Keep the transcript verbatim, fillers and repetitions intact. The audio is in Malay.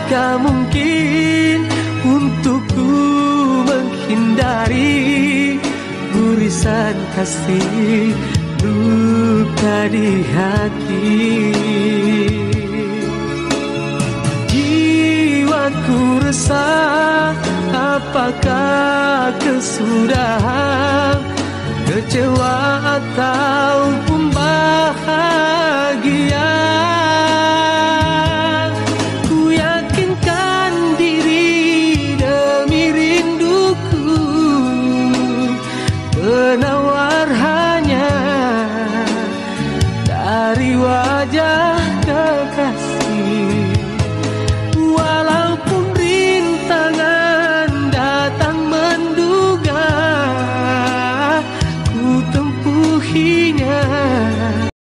Tiadakah mungkin untukku menghindari gurisan kasih luka di hati. Jiwaku resah, apakah kesudahan, kecewa ataupun bahagia. Ku yakinkan diri demi rinduku, penawar hanya dari wajah kekasih.